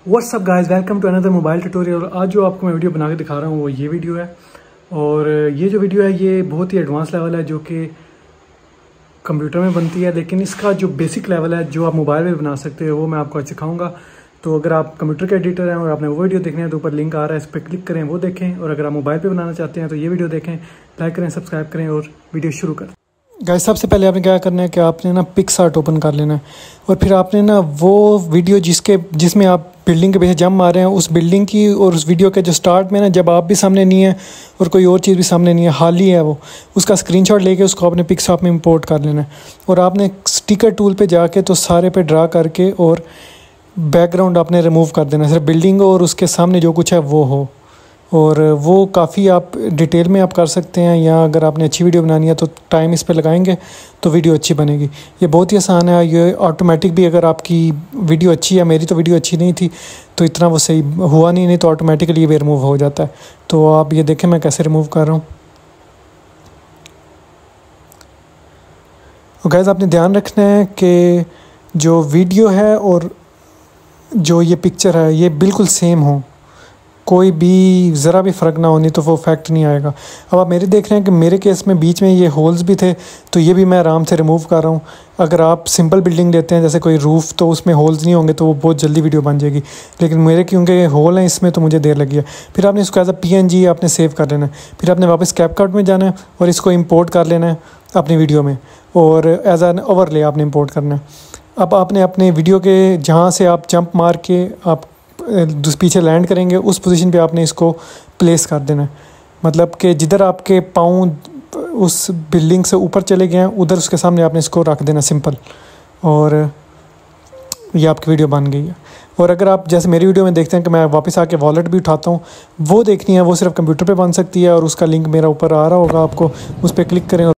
WhatsApp guys, welcome to another mobile tutorial. आज जो आपको मैं वीडियो बना के दिखा रहा हूँ वो ये वीडियो है। और ये जो वीडियो है ये बहुत ही एडवांस लेवल है जो कि कंप्यूटर में बनती है, लेकिन इसका जो बेसिक लेवल है जो आप मोबाइल में बना सकते हो वो मैं आपको आज सिखाऊंगा। तो अगर आप कंप्यूटर के एडिटर हैं और आपने वो वीडियो देखनी है तो ऊपर लिंक आ रहा है, इस पर क्लिक करें, वो देखें। और अगर आप मोबाइल पे बनाना चाहते हैं तो ये वीडियो देखें, लाइक करें, सब्सक्राइब करें और वीडियो शुरू करें। गाइस, सबसे पहले आपने क्या करना है कि आपने ना पिक्सआर्ट ओपन कर लेना है और फिर आपने ना वो वीडियो जिसमें आप बिल्डिंग के पीछे जंप मार रहे हैं उस बिल्डिंग की और उस वीडियो के जो स्टार्ट में ना जब आप भी सामने नहीं है और कोई और चीज़ भी सामने नहीं है, हाल ही है वो, उसका स्क्रीनशॉट लेके उसको आपने पिक्सआर्ट में इंपोर्ट कर लेना है। और आपने स्टिकर टूल पे जाके तो सारे पे ड्रा करके और बैकग्राउंड आपने रिमूव कर देना, सिर्फ बिल्डिंग और उसके सामने जो कुछ है वो हो। और वो काफ़ी आप डिटेल में आप कर सकते हैं, या अगर आपने अच्छी वीडियो बनानी है तो टाइम इस पे लगाएंगे तो वीडियो अच्छी बनेगी। ये बहुत ही आसान है, ये ऑटोमेटिक भी, अगर आपकी वीडियो अच्छी है, मेरी तो वीडियो अच्छी नहीं थी तो इतना वो सही हुआ नहीं तो ऑटोमेटिकली ये भी रिमूव हो जाता है। तो आप ये देखें मैं कैसे रिमूव कर रहा हूँ। गाइस, आपने ध्यान रखना है कि जो वीडियो है और जो ये पिक्चर है ये बिल्कुल सेम हो, कोई भी ज़रा भी फ़र्क ना होनी तो वो इफेक्ट नहीं आएगा। अब आप मेरे देख रहे हैं कि मेरे केस में बीच में ये होल्स भी थे तो ये भी मैं आराम से रिमूव कर रहा हूँ। अगर आप सिंपल बिल्डिंग लेते हैं जैसे कोई रूफ़ तो उसमें होल्स नहीं होंगे तो वो बहुत जल्दी वीडियो बन जाएगी, लेकिन मेरे क्योंकि होल हैं इसमें तो मुझे देर लगी है। फिर आपने इसको एज अ PNG आपने सेव कर लेना है। फिर आपने वापस कैपकट में जाना है और इसको इम्पोर्ट कर लेना है अपनी वीडियो में, और एज एन ओवरले आपने इम्पोर्ट करना है। अब आपने अपने वीडियो के जहाँ से आप जंप मार के आप पीछे लैंड करेंगे उस पोजीशन पे आपने इसको प्लेस कर देना है। मतलब कि जिधर आपके पाँव उस बिल्डिंग से ऊपर चले गए हैं उधर उसके सामने आपने इसको रख देना, सिंपल। और ये आपकी वीडियो बन गई है। और अगर आप जैसे मेरी वीडियो में देखते हैं कि मैं वापस आके वॉलेट भी उठाता हूँ, वो देखनी है वो सिर्फ कंप्यूटर पे बन सकती है और उसका लिंक मेरा ऊपर आ रहा होगा, आपको उस पर क्लिक करें।